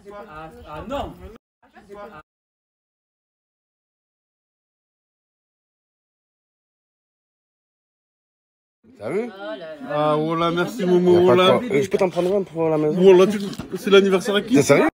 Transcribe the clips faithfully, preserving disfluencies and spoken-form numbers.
Ah, ah non. T'as vu? Ah, voilà, merci Momo. Voilà. Je peux t'en prendre un pour la maison? Voilà, tu... c'est l'anniversaire à qui? C'est sérieux?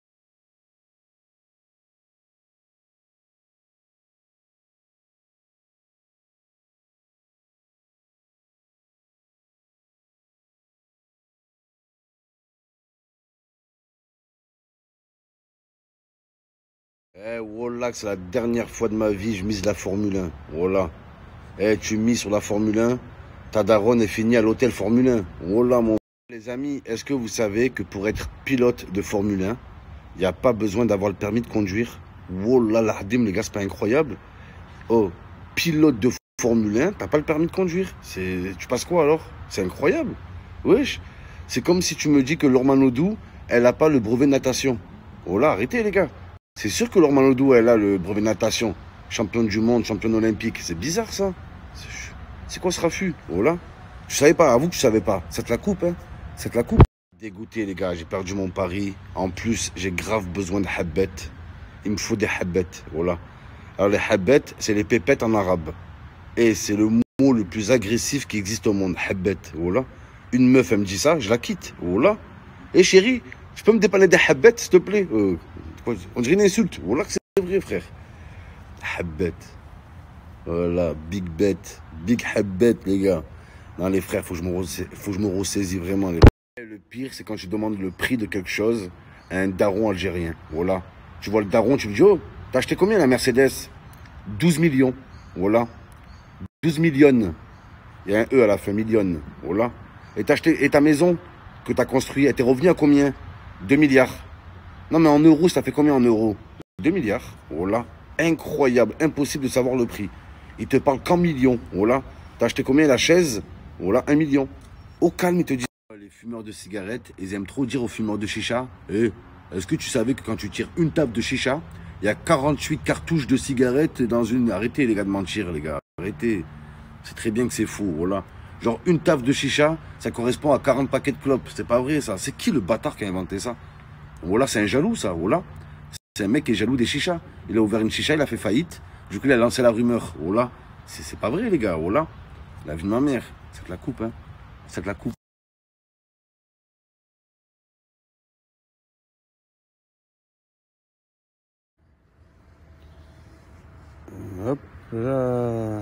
Eh, voilà, c'est la dernière fois de ma vie, je mise la Formule un. Voilà. Eh, tu mises sur la Formule un, ta daronne est finie à l'hôtel Formule un. Voilà, mon. Les amis, est-ce que vous savez que pour être pilote de Formule un, il n'y a pas besoin d'avoir le permis de conduire? Voilà, la hadim, les gars, c'est pas incroyable? Oh, pilote de Formule un, t'as pas le permis de conduire? C'est, tu passes quoi alors? C'est incroyable. Wesh. C'est comme si tu me dis que Lorma Nodou, elle a pas le brevet de natation. Oh là, arrêtez les gars. C'est sûr que Lorma Nodou, elle a le brevet de natation. Championne du monde, championne olympique. C'est bizarre ça. C'est quoi ce raffut? Oh là. Tu savais pas, avoue que tu savais pas. Ça te la coupe, hein? Ça te la coupe. Dégoûté les gars, j'ai perdu mon pari. En plus, j'ai grave besoin de habbet. Il me faut des habbet. Voilà. Alors les habbet, c'est les pépettes en arabe. Et c'est le mot le plus agressif qui existe au monde. Habbet. Voilà. Une meuf, elle me dit ça, je la quitte. Voilà. Et chérie, tu peux me dépanner des habbet, s'il te plaît? euh, On dirait une insulte. Voilà que c'est vrai, frère. Habbet. Voilà, big bet. Big habbet, les gars. Non, les frères, faut que je me, ressa... faut que je me ressaisis vraiment. Les... Le pire, c'est quand tu demandes le prix de quelque chose à un daron algérien. Voilà. Tu vois le daron, tu lui dis, oh, t'as acheté combien la Mercedes? douze millions. Voilà. douze millions. Il y a un E à la fin, million. Voilà. Et t'as acheté, et ta maison que t'as construite, elle t'est revenue à combien? deux milliards. Non, mais en euros, ça fait combien en euros? deux milliards. Voilà. Incroyable. Impossible de savoir le prix. Il te parle qu'en millions. Voilà. T'as acheté combien la chaise? Voilà, un million. Au calme, il te dit. Les fumeurs de cigarettes, ils aiment trop dire aux fumeurs de chicha, eh, est-ce que tu savais que quand tu tires une table de chicha, il y a quarante-huit cartouches de cigarettes dans une... Arrêtez les gars de mentir, les gars. Arrêtez. C'est très bien que c'est faux, voilà. Genre une table de chicha, ça correspond à quarante paquets de clopes. C'est pas vrai, ça. C'est qui le bâtard qui a inventé ça? Voilà, c'est un jaloux, ça. Voilà. C'est un mec qui est jaloux des chichas. Il a ouvert une chicha, il a fait faillite. Du coup, il a lancé la rumeur. Voilà. C'est pas vrai, les gars. Voilà. La vie de ma mère. Ça te la coupe, hein. Ça te la coupe. Hop là.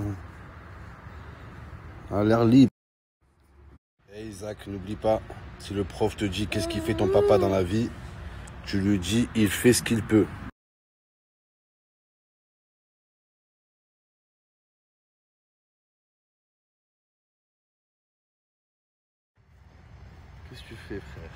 À l'air libre. Hey Isaac, n'oublie pas, si le prof te dit qu'est-ce qu'il fait ton papa dans la vie, tu lui dis il fait ce qu'il peut. Qu'est-ce que tu fais, frère?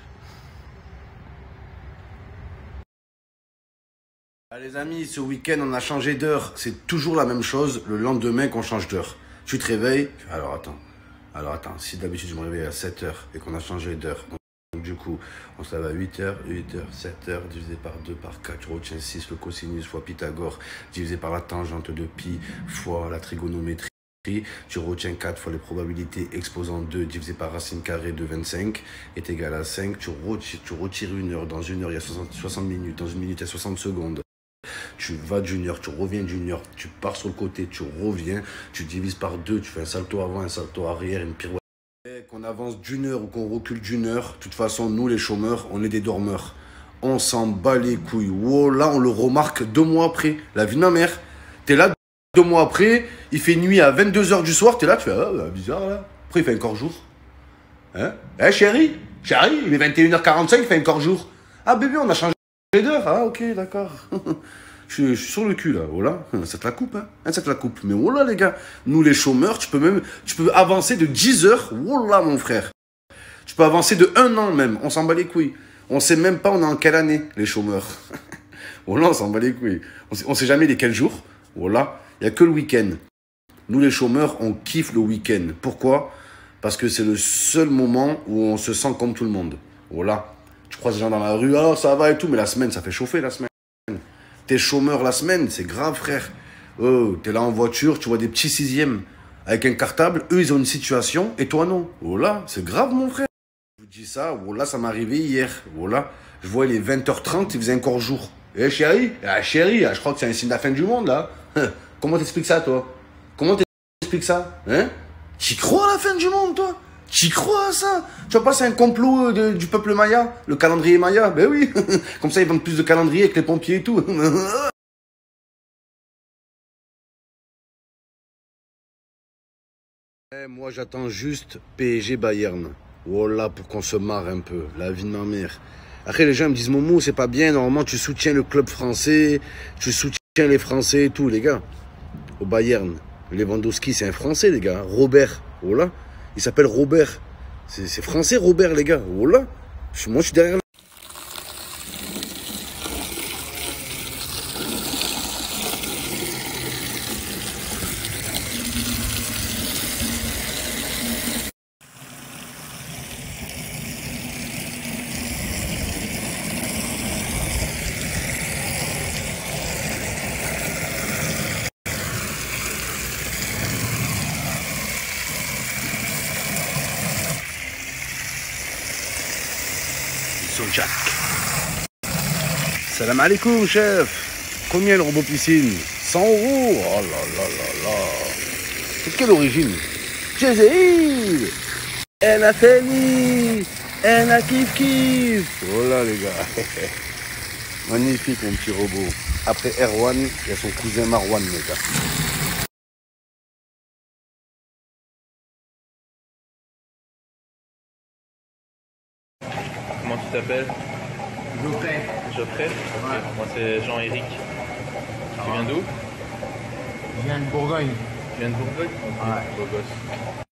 Ah, les amis, ce week-end, on a changé d'heure. C'est toujours la même chose le lendemain qu'on change d'heure. Tu te réveilles. Alors attends. Alors attends. Si d'habitude je me réveille à sept heures et qu'on a changé d'heure. Donc du coup, on se lève à huit heures, huit heures, sept heures, divisé par deux, par quatre, tu retiens six, le cosinus fois Pythagore, divisé par la tangente de pi, fois la trigonométrie. Tu retiens quatre fois les probabilités exposant deux divisé par racine carrée de vingt-cinq est égal à cinq. Tu retires, tu retires une heure. Dans une heure, il y a soixante, soixante minutes. Dans une minute, il y a soixante secondes. Tu vas d'une heure, tu reviens d'une heure. Tu pars sur le côté, tu reviens. Tu divises par deux, tu fais un salto avant, un salto arrière, une pirouette. Qu'on avance d'une heure ou qu'on recule d'une heure, de toute façon, nous les chômeurs, on est des dormeurs. On s'en bat les couilles. Wow, là, on le remarque deux mois après. La vie de ma mère. T'es là, deux mois après, il fait nuit à vingt-deux heures du soir, t'es là, tu fais, ah, bah, bizarre là. Après, il fait encore jour. Hein? Eh, chérie, chérie, il est vingt et une heures quarante-cinq, il fait encore jour. Ah, bébé, on a changé d'heure. Ah, ok, d'accord. Je suis, je suis sur le cul là, voilà, ça te la coupe, hein, ça te la coupe. Mais voilà les gars, nous les chômeurs, tu peux même, tu peux avancer de dix heures, voilà mon frère. Tu peux avancer de un an même, on s'en bat les couilles. On sait même pas on est en quelle année, les chômeurs. Voilà, on s'en bat les couilles. On sait, on sait jamais les quels jours, voilà, il n'y a que le week-end. Nous les chômeurs, on kiffe le week-end. Pourquoi? Parce que c'est le seul moment où on se sent comme tout le monde. Voilà, tu croises des gens dans la rue, alors ça va et tout, mais la semaine, ça fait chauffer la semaine. T'es chômeur la semaine, c'est grave, frère. Oh, t'es là en voiture, tu vois des petits sixièmes avec un cartable. Eux, ils ont une situation et toi, non. Oh là, c'est grave, mon frère. Je vous dis ça, voilà, ça m'est arrivé hier. Voilà, Je vois, il est vingt heures trente, il faisait encore jour. Eh chérie, ah, chérie, ah, je crois que c'est un signe de la fin du monde, là. Comment t'expliques ça, toi? Comment t'expliques ça? Hein? T'y crois à la fin du monde, toi? T'y crois à ça? Tu vois pas, c'est un complot de, du peuple maya, le calendrier maya? Ben oui. Comme ça, ils vendent plus de calendrier que les pompiers et tout. Eh, moi, j'attends juste P S G Bayern. Voilà, pour qu'on se marre un peu. La vie de ma mère. Après, les gens me disent, Momo, c'est pas bien. Normalement, tu soutiens le club français. Tu soutiens les Français et tout, les gars. Au Bayern. Lewandowski, c'est un Français, les gars. Robert. Voilà. Il s'appelle Robert. C'est français, Robert, les gars. Voilà. Moi, je suis derrière. Jack. Salam alaikum, chef. Combien le robot piscine? cent euros. Oh là là là là. C'est de quelle origine? Jézéil. Elle a fini. Elle a kiff kiff. Voilà les gars. Magnifique mon petit robot. Après Erwan, il y a son cousin Marwan, les gars. Comment tu t'appelles? Geoffrey. Geoffrey? Ouais. Moi c'est Jean-Éric. Tu viens d'où? Je viens de Bourgogne. Tu viens de Bourgogne? Ok, Ouais. beau gosse.